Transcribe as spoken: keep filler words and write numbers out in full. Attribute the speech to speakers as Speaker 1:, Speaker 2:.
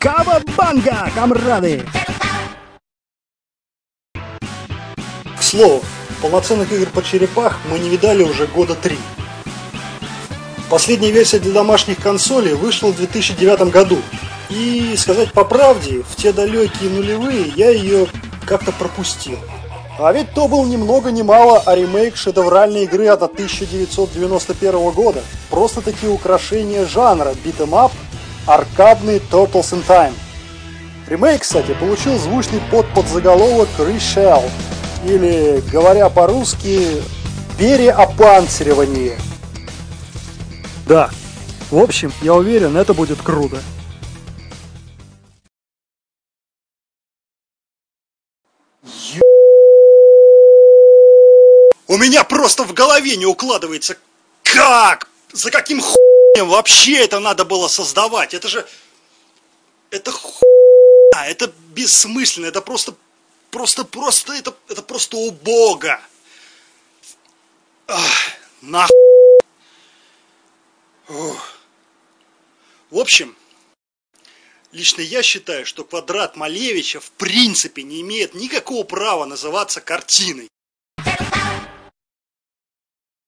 Speaker 1: Кавабанга, комрады!
Speaker 2: К слову, полноценных игр по черепах мы не видали уже года три. Последняя версия для домашних консолей вышла в две тысячи девятом году. И, сказать по правде, в те далекие нулевые я ее как-то пропустил. А ведь то был ни много ни мало, а ремейк шедевральной игры от тысяча девятьсот девяносто первого года. Просто-таки украшение жанра битэмап, аркадный Turtles in Time. Ремейк, кстати, получил звучный подподзаголовок Reshell, или, говоря по-русски, переопанцирование.
Speaker 1: Да, в общем, я уверен, это будет круто.
Speaker 2: Ё... У меня просто в голове не укладывается, как, за каким хуем вообще это надо было создавать. Это же, это хуйня, это бессмысленно, это просто, просто, просто, это, это просто убого. Ах, нахуй. Ух. В общем, лично я считаю, что квадрат Малевича в принципе не имеет никакого права называться картиной.